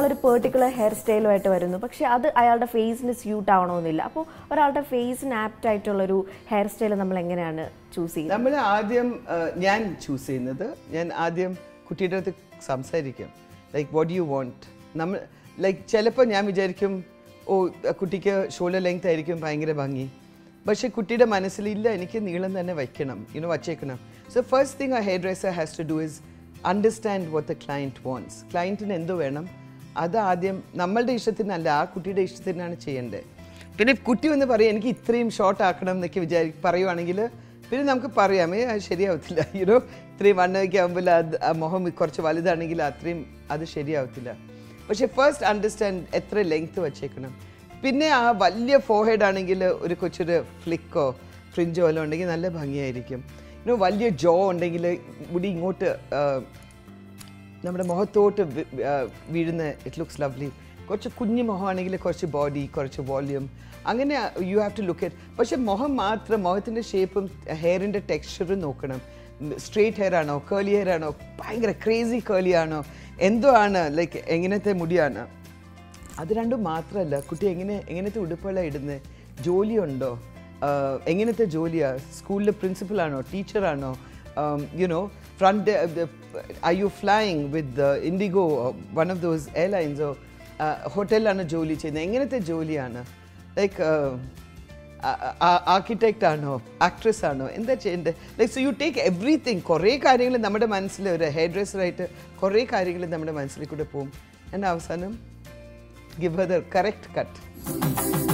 ഒരാളൊരു particular hair സ്റ്റൈലുമായിട്ട് വരുന്നു, പക്ഷെ അത് അയാളുടെ ഫേസിന് സ്യൂട്ട് ആവണമെന്നില്ല. അപ്പോൾ ഒരാളുടെ ഫേസിന് ആപ്റ്റ് ആയിട്ടുള്ളൊരു ഹെയർ സ്റ്റൈൽ നമ്മൾ എങ്ങനെയാണ് ചൂസ് ചെയ്യുന്നത്? നമ്മൾ ആദ്യം ഞാൻ ചൂസ് ചെയ്യുന്നത്, ഞാൻ ആദ്യം കുട്ടിയുടെ അടുത്ത് സംസാരിക്കും. Like what you want. നമ്മൾ ലൈക്ക് ചിലപ്പോൾ ഞാൻ വിചാരിക്കും ഓ കുട്ടിക്ക് ഷോൾഡർ ലെങ്ത് ആയിരിക്കും ഭയങ്കര ഭംഗി, പക്ഷേ കുട്ടിയുടെ മനസ്സിലില്ല എനിക്ക് നീളം തന്നെ വയ്ക്കണം, വച്ചേക്കണം. So first thing hair dresser has to do is understand what the client wants. ക്ലയൻറ്റിന് എന്ത് വേണം അത് ആദ്യം നമ്മളുടെ ഇഷ്ടത്തിനല്ല, ആ കുട്ടിയുടെ ഇഷ്ടത്തിനാണ് ചെയ്യേണ്ടത്. പിന്നെ കുട്ടി എന്ന് പറയും എനിക്ക് ഇത്രയും ഷോർട്ട് ആക്കണം എന്നൊക്കെ പറയുവാണെങ്കിൽ പിന്നെ നമുക്ക് പറയാമേ അത് ശരിയാവത്തില്ല. ഇത്രയും വണ്ണമൊക്കെ ആകുമ്പോൾ മുഖം കുറച്ച് വലുതാണെങ്കിൽ അത്രയും അത് ശരിയാവത്തില്ല. പക്ഷേ ഫസ്റ്റ് അണ്ടർസ്റ്റാൻഡ് എത്ര ലെങ്ത് വച്ചേക്കണം. പിന്നെ ആ വലിയ ഫോർഹെഡ് ആണെങ്കിൽ ഒരു കൊച്ചൊരു ഫ്ലിക്കോ ഫ്രിഞ്ചോ എല്ലാം ഉണ്ടെങ്കിൽ നല്ല ഭംഗിയായിരിക്കും. വലിയ ജോ ഉണ്ടെങ്കിൽ മുടി ഇങ്ങോട്ട് നമ്മുടെ മുഖത്തോട്ട് വീഴുന്ന ഇറ്റ് ലുക്സ് ലവ്ലി. കുറച്ച് കുഞ്ഞു മുഖമാണെങ്കിൽ കുറച്ച് ബോഡി, കുറച്ച് വോള്യൂം, അങ്ങനെ you have to look at. പക്ഷെ മുഖം മാത്രം, മുഖത്തിൻ്റെ ഷേപ്പും ഹെയറിൻ്റെ ടെക്സ്ചറും നോക്കണം. സ്ട്രെയിറ്റ് ഹെയർ ആണോ, കേളി ഹെയർ ആണോ, ഭയങ്കര ക്രേസി കേളി ആണോ, എന്തോ ആണ്, ലൈക്ക് എങ്ങനത്തെ മുടിയാണ്, അത് രണ്ടും മാത്രമല്ല കുട്ടി എങ്ങനത്തെ ഉടുപ്പുകളാണ് ഇടുന്നത്, ജോലിയുണ്ടോ, എങ്ങനത്തെ ജോലിയാണ്, സ്കൂളിൽ പ്രിൻസിപ്പലാണോ, ടീച്ചറാണോ, friend are you flying with Indigo or one of those airlines, or ഹോട്ടലിലാണ് ജോലി ചെയ്യുന്നത്, എങ്ങനത്തെ ജോലിയാണ്, ലൈക്ക് ആർക്കിടെക്റ്റ് ആണോ, ആക്ട്രസ് ആണോ, എന്താ ചെയ്യേണ്ടത്, like so you take everything. കുറേ കാര്യങ്ങൾ നമ്മുടെ മനസ്സിൽ, ഒരു ഹെയർ ഡ്രസ്സറായിട്ട് കുറേ കാര്യങ്ങൾ നമ്മുടെ മനസ്സിൽ കൂടെ പോകും. എൻ്റെ അവസാനം give her the correct cut.